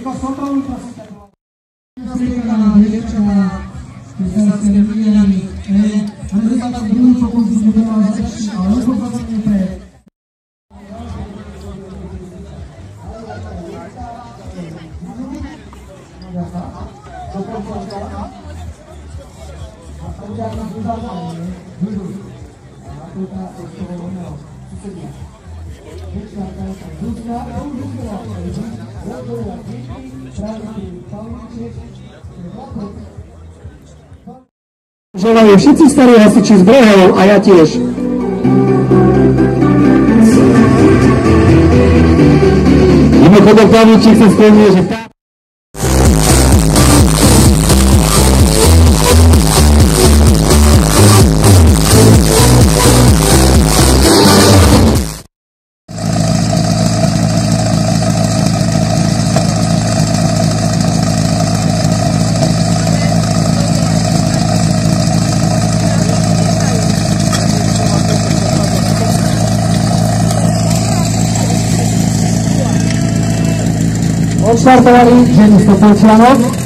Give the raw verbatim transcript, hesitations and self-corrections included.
Tylko skontroluj prosím. Striekala dievča s kresťanskými rodinami. Andrej sa tak druhý pokus vybudoval lepší, ale nepozorný pre Želajú všetci starí hasiči z Brehov a ja tiež. Mimochodom, pánči, chcem spomínať, že tá... Odštartovali ženy Stopolčianok.